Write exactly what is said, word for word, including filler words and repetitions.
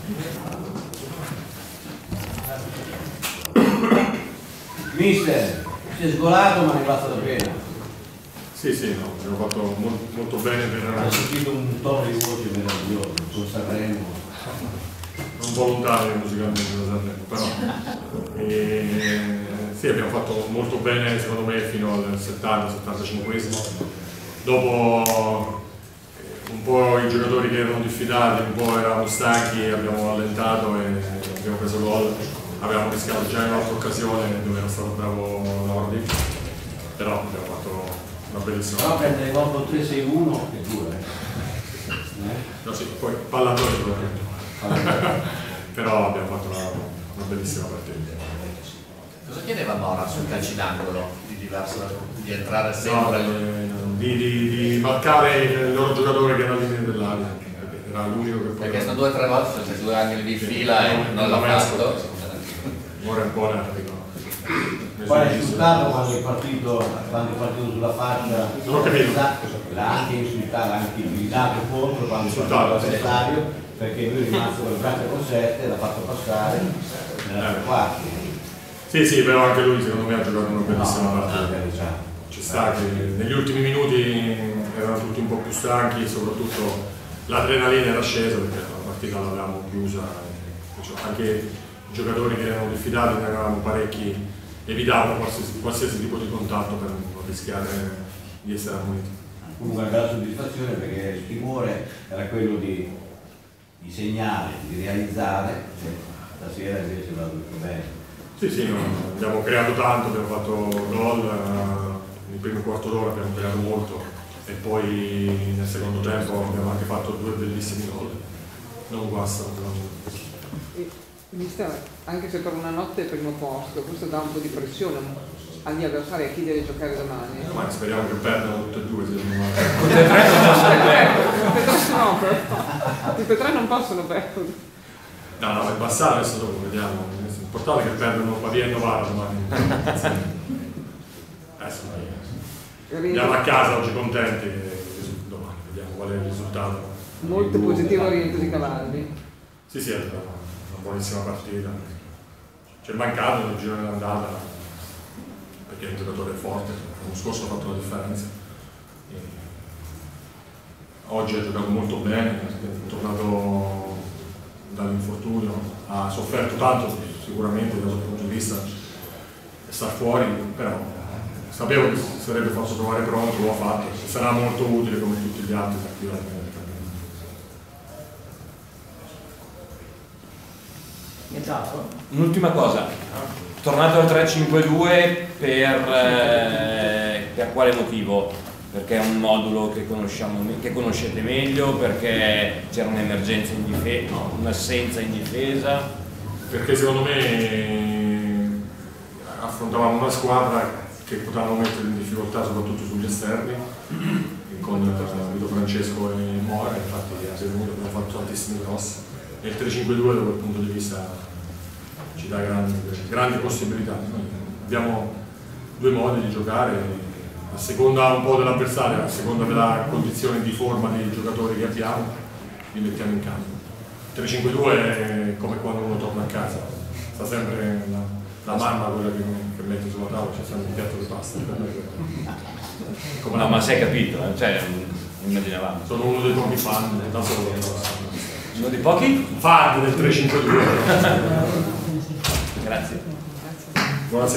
Mister, si è sgolato ma ne basta la pena. Sì, sì, no, abbiamo fatto molto, molto bene per... Ho sentito un tono di voce meraviglioso, sul Sanremo. Non volontario musicalmente da Sanremo, però... E, sì, abbiamo fatto molto bene secondo me fino al settanta settantacinquesimo. Dopo un po' i giocatori che erano diffidati, un po' eravamo stanchi, abbiamo allentato e abbiamo preso gol. Avevamo rischiato già in un'altra occasione dove era stato bravo Lordi, però abbiamo fatto una bellissima. Però prendere gol con tre sei uno è dura, eh? No, sì, poi pallatore però abbiamo fatto una, una bellissima partita. Cosa chiedeva Mora sul calci d'angolo di diverso di entrare sempre? No, di, di, di marcare il loro giocatore che era all'inizio dell'area, era l'unico che poi... Perché sono due o tre volte, cioè due angoli di fila e non l'ha fatto. Ora è un po' nervico. Poi è insultato quando è partito, quando è partito sulla faccia, non ho capito. L'ha anche insultato, anche gridato contro quando è partito l'avversario, perché lui è rimasto con il braccio con sette e l'ha fatto passare nella quarta. Sì, sì, però anche lui secondo me ha giocato una bellissima partita. Ci sta che negli ultimi minuti erano tutti un po' più stanchi e soprattutto l'adrenalina era scesa perché la partita l'avevamo chiusa. Anche i giocatori che erano diffidati, ne avevamo parecchi, evitavano qualsiasi, qualsiasi tipo di contatto per non rischiare di essere ammoniti. Comunque una bella soddisfazione perché il timore era quello di, di segnare, di realizzare, cioè, stasera invece va tutto bene. Sì, sì, no, abbiamo creato tanto, abbiamo fatto gol, uh, nel primo quarto d'ora abbiamo creato molto e poi nel secondo tempo abbiamo anche fatto due bellissimi gol. Non guasta, però. Mister, anche se per una notte è primo posto, questo dà un po' di pressione agli avversari a chi deve giocare domani. Domani speriamo che perdano tutte e due, se non tutte e tre non possono perdere. Tutte e tre non possono perdere. No, no, è passato adesso dopo, vediamo. L'importante è che perdono Pavia e Novara domani. Adesso andiamo a casa oggi contenti e domani vediamo qual è il risultato. Molto positivo orientato i cavalli. Sì, sì, è una buonissima partita. Ci è mancato nel giro dell'andata perché è un giocatore forte, l'anno scorso ha fatto la differenza. E oggi ha giocato molto bene, è tornato dall'infortunio, ha sofferto tanto sicuramente dal suo punto di vista sta fuori, però sapevo che si sarebbe fatto trovare pronto, lo ha fatto, sarà molto utile come tutti gli altri. Un'ultima cosa, tornato al tre cinque due per, eh, per quale motivo? Perché è un modulo che, conosciamo, che conoscete meglio, perché c'era un'emergenza in difesa, no, un'assenza in difesa? Perché secondo me affrontavamo una squadra che potevamo mettere in difficoltà soprattutto sugli esterni, con Vito Francesco e Mora, infatti abbiamo fatto tantissimi cross. E il tre cinque due da quel punto di vista ci dà grandi, grandi possibilità. Noi abbiamo due modi di giocare, a seconda un po' dell'avversario, a seconda della condizione di forma dei giocatori che abbiamo, li mettiamo in campo. Il tre cinque due è come quando uno torna a casa, sta sempre la, la mamma quella che, che mette sulla tavola, c'è sempre un piatto di pasta. Come no, ma si è capito, eh? Cioè, immaginavamo. Sono uno dei pochi fan, da solo. Uno dei pochi? Fan del tre cinque due. Grazie. Buonasera.